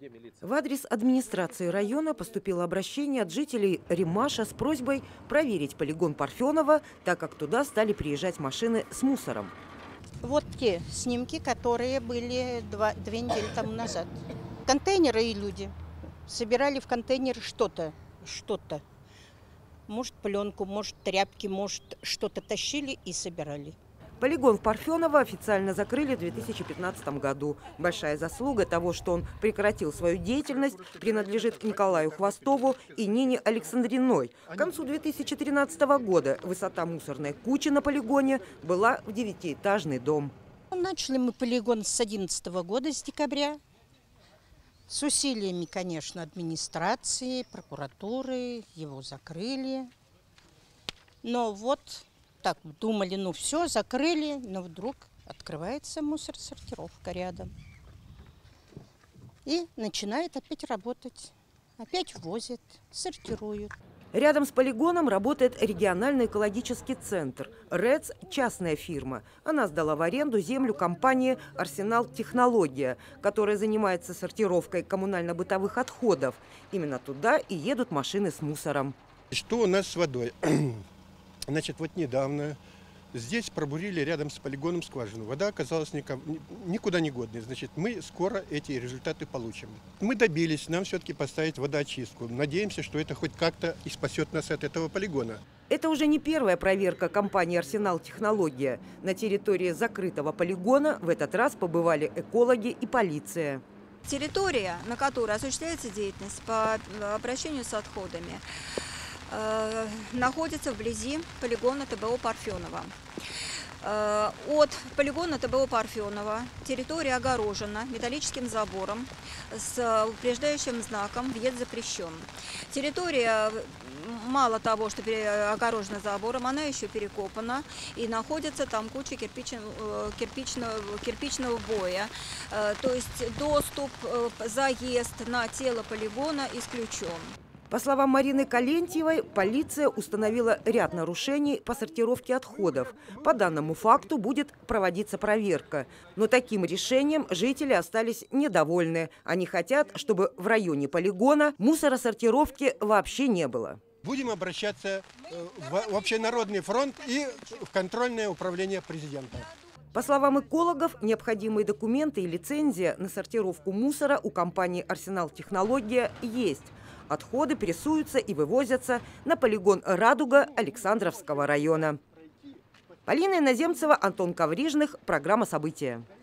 В адрес администрации района поступило обращение от жителей Римаша с просьбой проверить полигон Парфенова, так как туда стали приезжать машины с мусором. Вот те снимки, которые были две недели тому назад. Контейнеры и люди собирали в контейнер что-то. Может, пленку, может, тряпки, может, что-то тащили и собирали. Полигон в Парфеново официально закрыли в 2015 году. Большая заслуга того, что он прекратил свою деятельность, принадлежит Николаю Хвостову и Нине Александриной. К концу 2013 года высота мусорной кучи на полигоне была в 9-этажный дом. Начали мы полигон с 2011 года, с декабря. С усилиями, конечно, администрации, прокуратуры. Его закрыли. Но вот... Так, думали, ну все, закрыли, но вдруг открывается мусоросортировка рядом. И начинает опять работать. Опять возят, сортируют. Рядом с полигоном работает региональный экологический центр. РЭЦ – частная фирма. Она сдала в аренду землю компании «Арсенал Технология», которая занимается сортировкой коммунально-бытовых отходов. Именно туда и едут машины с мусором. Что у нас с водой? Значит, вот недавно здесь пробурили рядом с полигоном скважину. Вода оказалась никуда не годной. Значит, мы скоро эти результаты получим. Мы добились, нам все-таки поставить водоочистку. Надеемся, что это хоть как-то и спасет нас от этого полигона. Это уже не первая проверка компании «Арсенал Технология». На территории закрытого полигона в этот раз побывали экологи и полиция. Территория, на которой осуществляется деятельность по обращению с отходами, находится вблизи полигона ТБО Парфенова. От полигона ТБО Парфенова территория огорожена металлическим забором с упреждающим знаком «Въезд запрещен». Территория, мало того, что огорожена забором, она еще перекопана, и находится там куча кирпичного боя. То есть доступ, заезд на тело полигона исключен. По словам Марины Калентьевой, полиция установила ряд нарушений по сортировке отходов. По данному факту будет проводиться проверка. Но таким решением жители остались недовольны. Они хотят, чтобы в районе полигона мусоросортировки вообще не было. Будем обращаться в Общенародный фронт и в контрольное управление президента. По словам экологов, необходимые документы и лицензия на сортировку мусора у компании «Арсенал Технология» есть. Отходы прессуются и вывозятся на полигон «Радуга» Александровского района. Полина Иноземцева, Антон Коврижных. Программа «События».